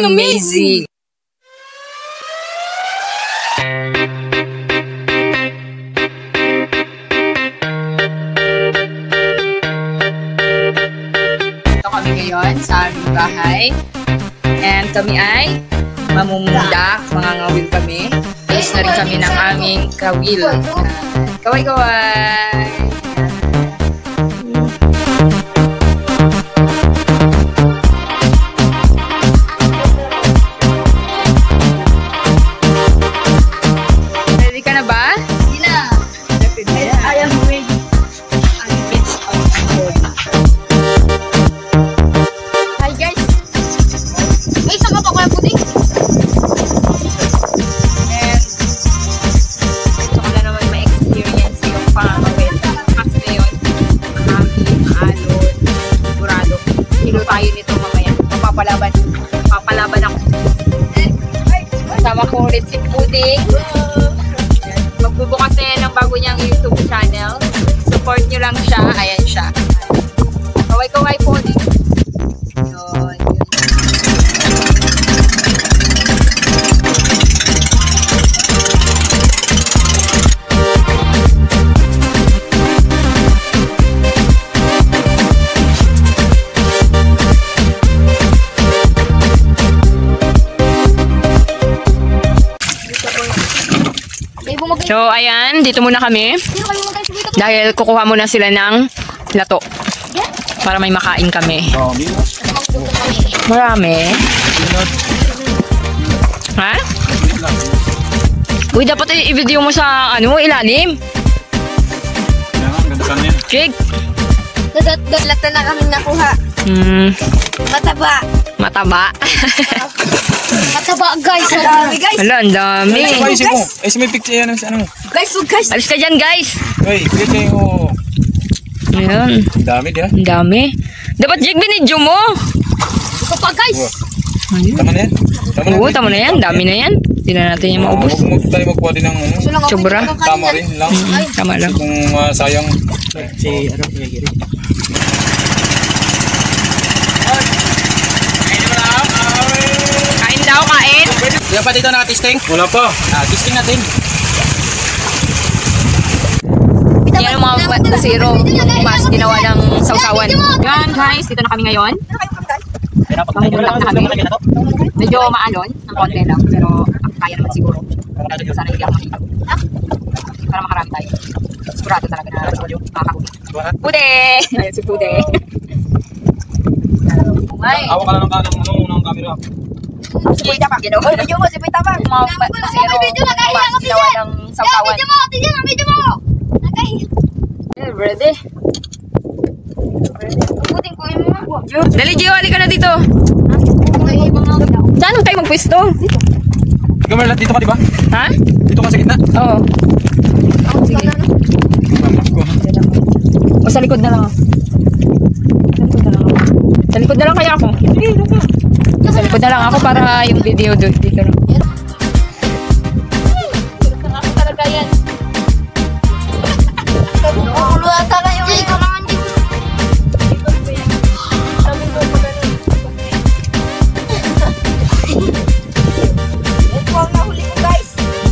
amazing. Ito kami ngayon sa aming bahay. And kami ay mamumunda, mga ngawil kami. Tapos na rin kami ng aming kawil. Kaway-kaway! Ready ka na ba? Hindi na. I am ready. I'm bits of my body. Hi guys. Ay, saan ka pa kaya puting? And gusto ko na naman ma-experience yung pangangawil. Kasi ngayon, aming alon, sigurado. Hilo tayo nito mamaya. Papalaban ako. Kasama ko ulit si Puding. Magbubukas na yan ng bago niyang YouTube channel. Support nyo lang siya. Ayan siya. Kaway-kaway Puding. Yun. So, ayan, dito muna kami. Dahil kukuha muna sila ng lato. Para may makain kami. Marami. Ha? Uy, dapat i-video mo sa, ilalim. Jig. Lato na kami nakuha. Mataba. Mataba. Mataba guys. Ang dami guys. Hala, ang dami. Ay, may picture yan. Ano? Guys, guys. Alis ka dyan, guys. Uy, picture mo. Ayan. Ang dami, di ba? Ang dami. Dapat, Jig, binidyo mo. Ito pa guys. Tama na yan. Oo, tama na yan. Dami na yan. Hindi na natin yung maubos. Huwag tayo magkuha din ng Sobra. tama rin lang. Tama lang. Kung sayang. Kain daw, kain. Di ba pa dito naka-testing? Wala pa. Testing natin. Yan ang mga kasiro. Mas ginawa ng sausawan. Yan, guys. Dito na kami ngayon. Mamumulak na kami. Medyo maalon. Ng konti lang. Pero kaya naman siguro. Sana hindi ako mahilo. Para makarami tayo. Sigurado talaga na makakahuli. Pude! Ayan si Pude. Hawak ka lang ng camera. Sige, ginawa. Video mo, si Pita pa. Mga kasiro. Mas ginawa ng sausawan. Video mo. Ready? Puting ko yung mga. Dali, Gio. Halika na dito. Saan tayo magpwesto? Ikaw Merlat, dito ka diba? Ha? Dito ka sa gitna? Oo. Sige. O sa likod na lang ako. Sa likod na lang kaya ako. Sa likod na lang ako para yung video doon dito lang. Talaga yan. Ulo ata na yung kailangan dito. Ito ang nahuli ko guys.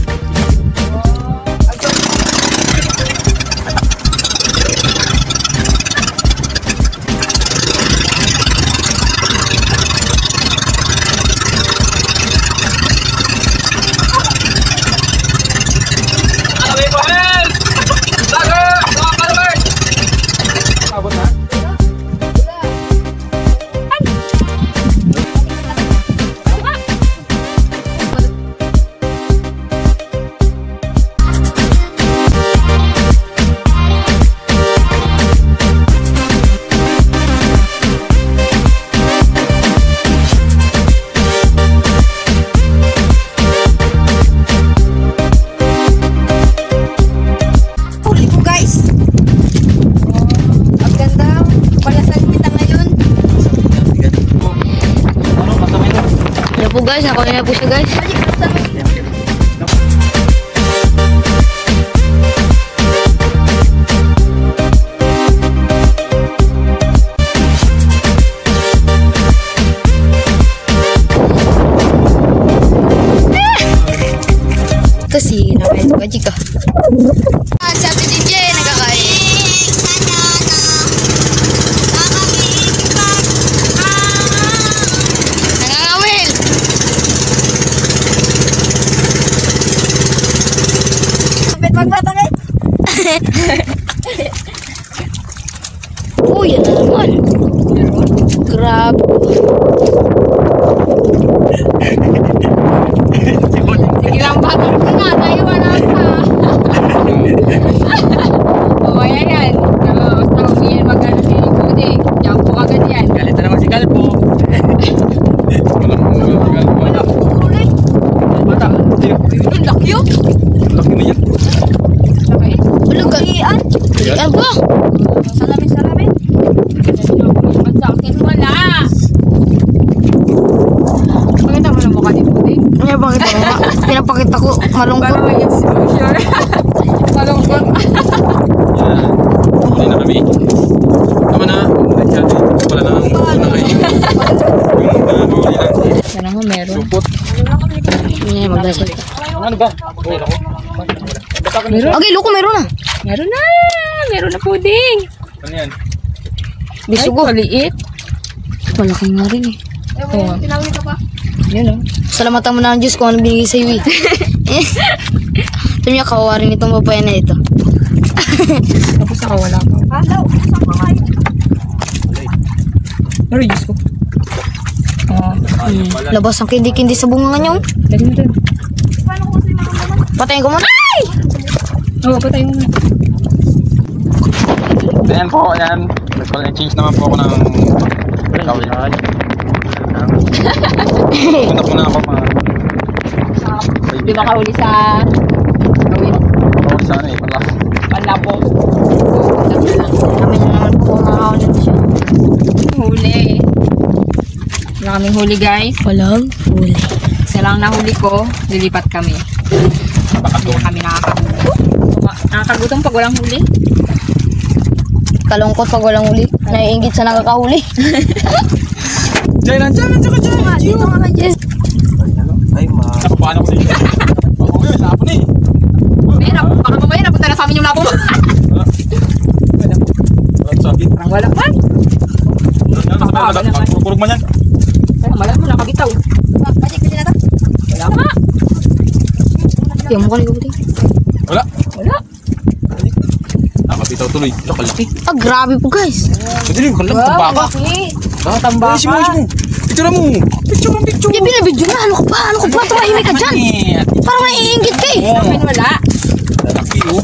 Guys, nakuha na po siya guys. pinapakita ko. Malungkot. Parang may exposure. Malungkot. Yan. Okay na kami. Tama na. Wala na. Wala na kayo. Yung mahuli lang. Sana nga meron. Supot. Hindi na magdasal ka. Ano ba? Okay ako. Meron. Okay, Luko, meron na. Meron na. Meron na puding. Ano yan? Bisugo. Ay, maliit. Malaki nga rin eh. Oo. Yun o. Salamatan mo na ang Diyos kung ano binigay sa'yo eh. Sabi niya, kawawa rin itong papaya na ito. Tapos nakawala ka. Pero Diyos ko. Labas ang kindi-kindi sa bunga nga niyo. Lagi mo dun. Patayin ko muna. Ay! Oo, patay mo na. Ayan po, ayan. Nag-change naman po ako ng gawin. Punta po na ako mga... Di ba kahuli sa gawin? Bawal sana eh, pala. Panlabo. Kami na naman po makakawalan siya. Huli. Wala kaming huli guys. Walang huli. Isa lang nahuli ko, lilipat kami. Hindi na kami nakakagutom pag walang huli. Kalungkot pag walang huli. Naiingit sa nakakahuli. Diyan, Diyan! Ay, paano ko sa inyo? Oo, yun, lapo na eh. Mahirap, baka mamaya napunta na sa amin yung labo mo. Walang sabi. Parang wala man. Kurog man yan. Kaya malam mo nakabitaw. Wala nga. Yung mukha ni Kubuting. Wala. Wala. Nakapitaw tuloy. Ito, kalaki. Ah, grabe po guys. Madilim, kalaki. Tambaka. Tambaka. Ayusin mo. Picture mo. Picture. Yung binabidyo na. Ano ka ba? Tumahimik ka dyan. Parang naiingit ka eh. Amin wala. Lalaki oh.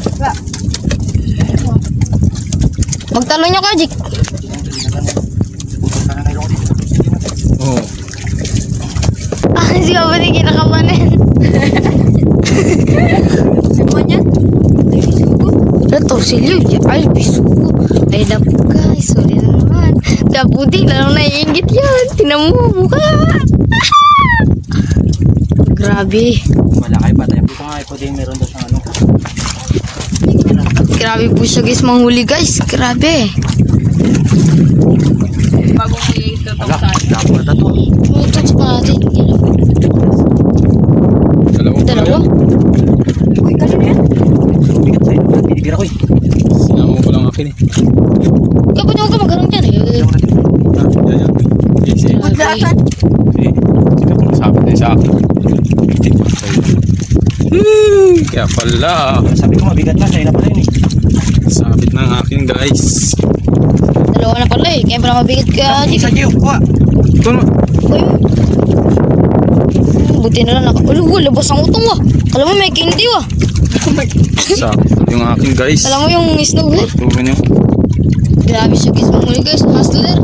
Magtalo niyo ka, Jik. Oo. Ah, si Kubuting kinakabanin. Siapa niya? Ay, bisugo. Ito, silyo. Ay, bisugo. Ay, napu guys. Sorry na naman. Kaputi, lalong naiingit yan. Tinan mo, mukha. Grabe. Wala kayo patay. Dito nga ito din meron doon sa ano. Grabe po siya guys, manghuli guys. Grabe. Bago mo yung tutong saan. Dapat na to. Tutok pa natin. Dalawa? Uy, kasi yan. Bigat sa'yo. Binibira ko eh. Sinama ko lang akin eh. Kapag niyo ka magkaroon dyan eh. Yan. Easy. Grabe. Sige po, sabi tayo sa akin. Kaya pala. Sabi ko mabigat na, sa'yo na pala yun eh. Sabit ng akin guys. Dalawa na pala eh. Kaya pala mabigat ka. Isa Gio, kuha. Ito na. Uy. Buti na lang labas ang utong ah. Alam mo may candy ah. Sabit yung akin guys. Alam mo yung snow eh. Patuloy nyo. Grabe siya guys. Mamuli guys. Hustler.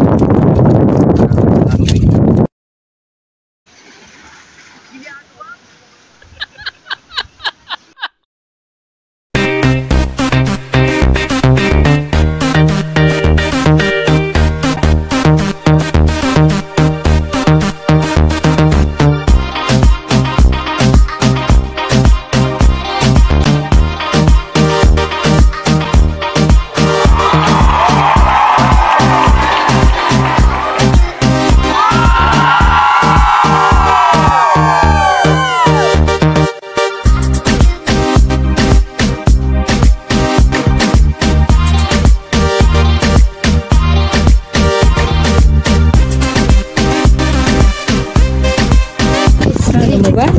Ano ba?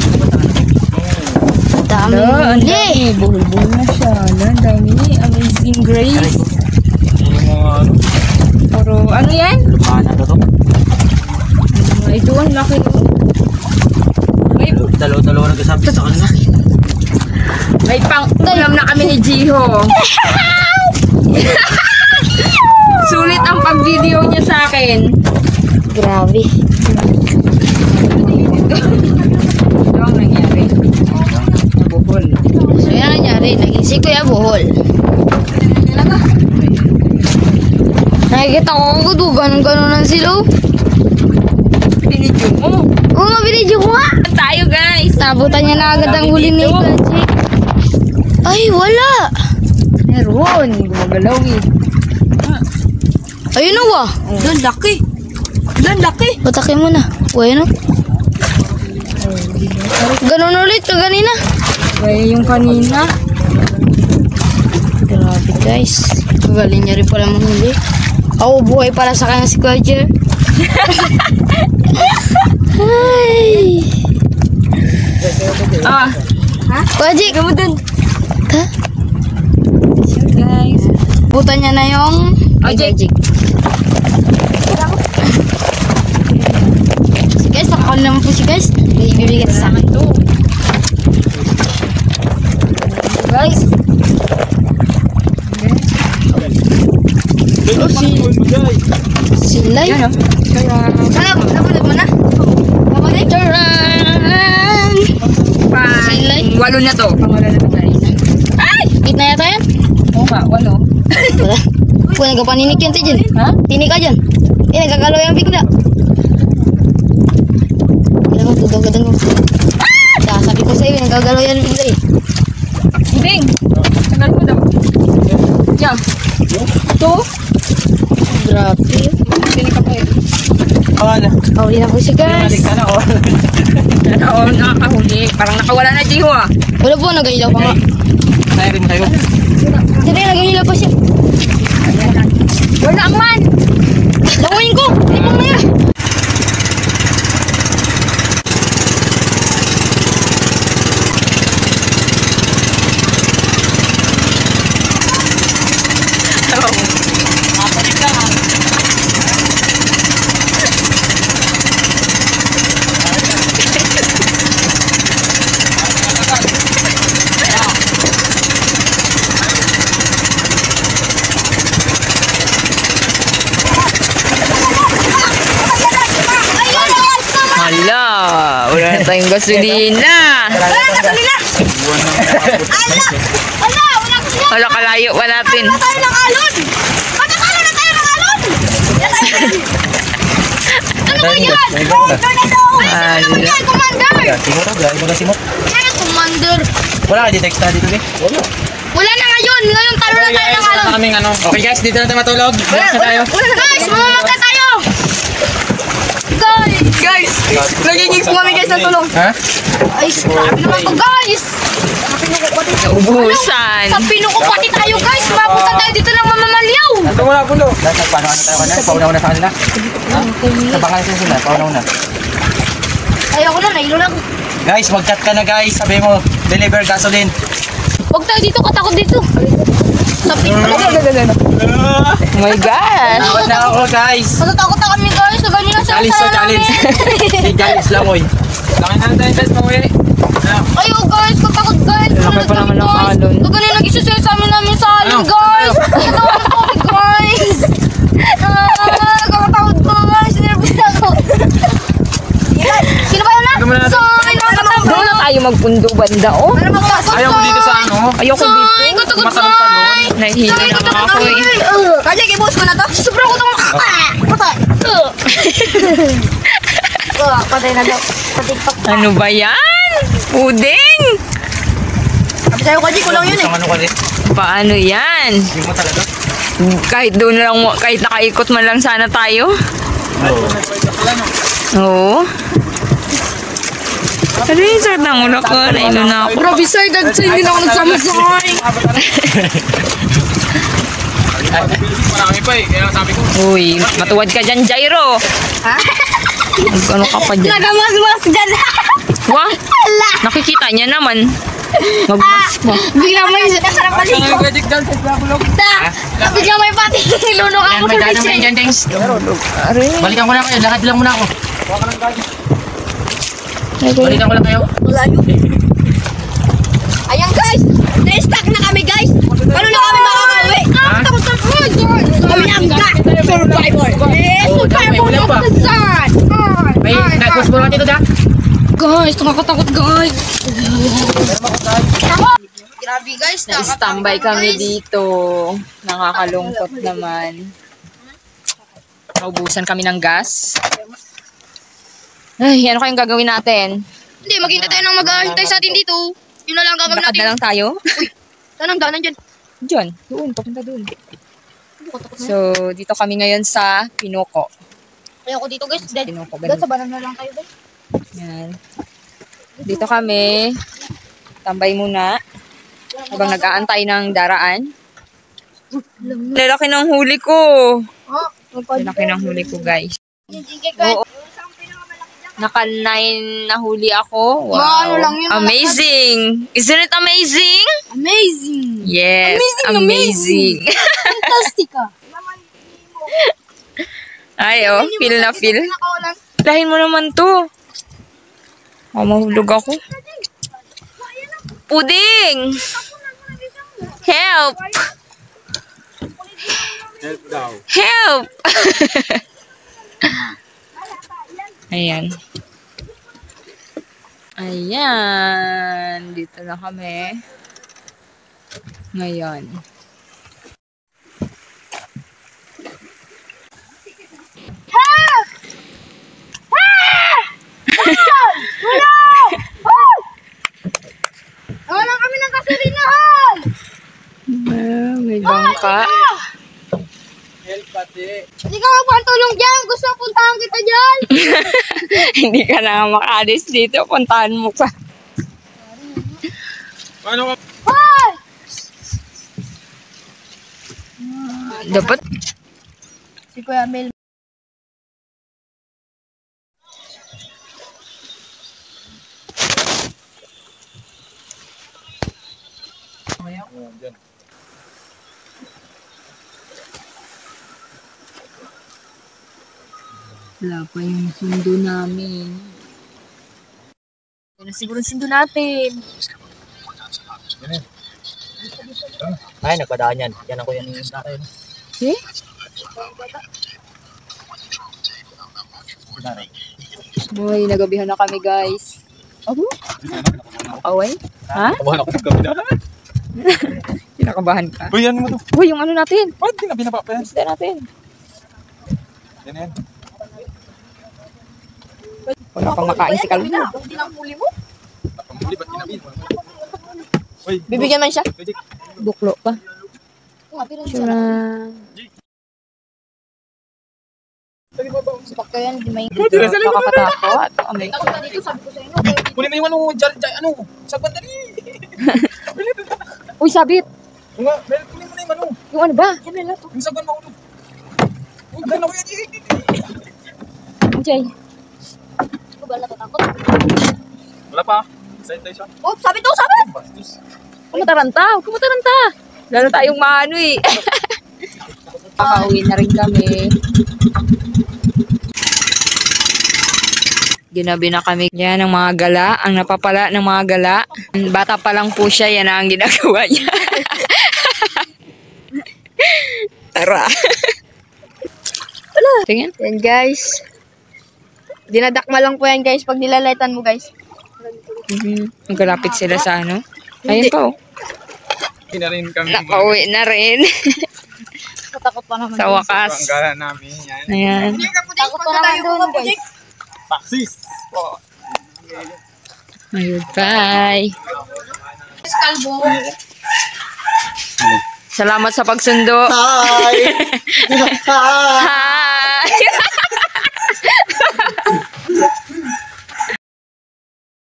Dami Ang huli. dami. Buhol-buhol na siya. Ang dami. Amazing Grace. Yung mga ano. Pero ano yan? Lumahan na to. Ito ang laki. May, Dalawa-dalawa nagkasabi sa kanila. may pang-ulam na kami ni Jiho. Sulit ang pag-video niya sa akin. Grabe. Ito ang nangyari. Nabuhol. So yan nangyari. Naging si Kuya Buhol. Nakikita ko ako ganun-ganunan sila. Binidyo mo. Bumabili yung kuha. Tayo guys. Nabutan niya na agad ang huli ni Magic. Ay, wala. Meron. Gumagalaw eh. Ayun na wa. Doon, laki. Doon, laki. Patakin mo na. Bueno. Ganun ulit ka ganina. Gaya yung kanina. Grabe guys. Galing niya rin pala manghuli. Ako buhay para sa kanya si Kuya. Ay. Ah. Kuya Jik. Gamo dun. Ha? Guys. Butan niya na yung Magic. Guys, nakakon naman po si guys. May ibibigay sa akin to. Guys. Sila yun. Sana, nabunod mo na. Nabunod? Charan! Silay. Walo na to. Pangwala na to guys. Ay! Gitna yata yan. Oo nga, walo. Wala. Kung nagkapaninik yan tayo dyan. Ha? Tinik ka dyan. Nagkakalaw yung bigla. Alam mo, tudaw-gadang mo. Sabi ko sa'yo, nagkagalaw yan bigla eh. Bing! Tagal mo daw. Yan. Ito. Grabe. Tinig ka pa eh. Huli na po si guys. Oo, nakakahuli. Parang nakawala na Jiho ah. Wala po, nag-ilaw pa nga. Tayo rin tayo. Hindi, nag-ilaw pa siya. Wala man! Languin ko! Hindi pang na yan. Hala! Wala na tayong gasolina! Hala, kalayo pa natin. Ano ba yan? Hala. Commander! Simot ako, grabe mo simot. Commander! Wala ka detect dito eh. Wala. Wala na ngayon! Ngayon talo na tayo ng alon! Kaming ano. Okay guys, dito na tayo matulog. Relax na tayo. Guys, mamamatay tayo! Guys! Nagiging sumami guys ng tulong. Ha? Ay, grabe naman to guys! Naubusan. Sa pinukupati tayo guys! Mabutan tayo dito ng mamamaliyaw! Ito wala pulo. Dahil paano tayo kanina? Paunaw na sa kanila. Ha? Sabangan sila, paunaw na. Ayoko na, nailo na ako. Guys, mag-cut ka na guys. Sabi mo, deliver gasoline. Huwag tayo dito, katakot dito. Sa pinukupati. Oh my gosh! Tawad na ako guys. Matatakot na kami guys! Sa ganyan na sa Challenge to challenge. Hey guys, langoy. Laki na tayo guys, panguwi. Ayo guys, katakot guys! Laki pa naman ng alon. Ito ganyan nag-isusaya sa amin namin sa alon guys! Katakot kami guys! Katakot guys! Nervous ako! Sino ba yun na? Sa akin mga katakot! Doon na tayo magpundo banda oh. Ano magpasok Ayaw ko dito sa ano. Ayoko Ay, dito. katakot Masalong pa nun. guys! Nahihilo na nga ako eh. Kaya i-boss ko na to? Sobrang ko itong patay! Patay na daw. Patikpak. Ano ba yan? Puding! Sabi sa'yo Kaji, kulang yun eh. Isang ano ka rin. Paano yan? Hindi mo talaga. Kahit doon lang, kahit nakaikot man lang sana tayo. Oo. Oo. Ano yung sort ng ulo ko? Nailo na ako. Grabe sir, dagsa hindi na ako nagsama-sakay. Marami pa eh. Kaya sabi ko. Uy, matuwad ka dyan, Jairo. Ha? Ano ka pa dyan? Nagamas-mas dyan. Wah, nakikita niya naman. Magmas mo. Bigla may sarap paliko. Bigla may pati. Nilunok ako May ng dadang bitchin. dyan, Tings. Balikan ko na kayo. Lakad lang muna ako. Balikan ko lang kayo. Wala yun. Ayan guys, na-stuck na kami guys. Paano na kami makakauwi? Takot-takot. Kami ang survivor. Survivor wala pa. of the sun. May nagpus mo natin ito dyan. Guys, nakakatakot guys. Grabe guys, Na-standby kami dito. Nakakalungkot naman. Naubusan kami ng gas. Ay, ano kayong gagawin natin? Hindi, maghintay tayo ng mag-aantay sa atin dito. Yun na lang ang gagawin Lakad natin. na lang tayo? Saan ang daanan dyan? Diyan, doon, papunta doon. So, dito kami ngayon sa Pinoco. Kaya ako dito guys. Dead. Pinoco, Dead ganun. sa banana lang kayo guys. Yan. Dito kami. Tambay muna. Habang nag-aantay ng daraan. Lalaki ng huli ko. Lalaki ng huli ko, guys. Oo. Naka-9 na huli ako. Wow. Ano lang yun, Amazing. Isn't it amazing? Amazing. Yes. Amazing. Fantastica. Ay, oh. Feel na feel. Lahin mo naman to. Oh, mahulog ako. Puding! Help! Help daw. Help! Ayan. Ayan. Dito na kami. Ngayon. Wala kami ng kasurinahan! May bangka. Help pati. Hindi ka magpantulong dyan. Gusto puntahan kita dyan. Hindi ka na makalis dito. Puntahan mo pa. Paano ka? Hoy! Dapat. Si Kuya Mel. Wala pa yung sundo namin. Yan na siguro sundo natin. Ay, nagpadaan yan. Yan ako yan yung natin. Okay? Boy, nagabihan na kami, guys. Abo? Away? Ha? Kabahan ako ng kabila. Kinakabahan ka? Uy, ano mo to? Uy, yung ano natin. Ba't di na binaba pa yan? Isda natin. Yan yan. Wala pang makain si Calvin. Nakamuli, ba't di na binaba? Uy, Bibigyan man siya. Jake. Buklo pa. Sura. Sipak ka yan. Di may... Nakakatakot. Amay. Kunin mo yung ano, ano, sagwan dali. Uy, sabit. Oo nga, kunin mo na yung ano, Yung ano ba? yung sagwan mo ulo. Huwag ka na ko yan, Jake. Jay. Wala tatakot. Wala pa. Excited tayo siya. Oh, sabi to, sabi! Bastos. Kumataranta. Kumataranta. Lalo tayong maano eh. Pauwi na rin kami. Ginabi na kami. Yan ang mga gala. Ang napapala ng mga gala. Bata pa lang po siya. Yan ang ginagawa niya. Tara. Tingin. Yan guys. Dinadakma lang po yan guys pag nilalaitan mo guys. Magkalapit sila sa ano. Ayun pa oh. Hindi na rin kami. Nakauwi na rin. Katakot pa naman. Sa wakas. Ang gala namin yan. Ayan. Takot pa naman doon guys. Taksis. Ayun, bye. Kalbo. Salamat sa pagsundo. Hi! Hi! Hi!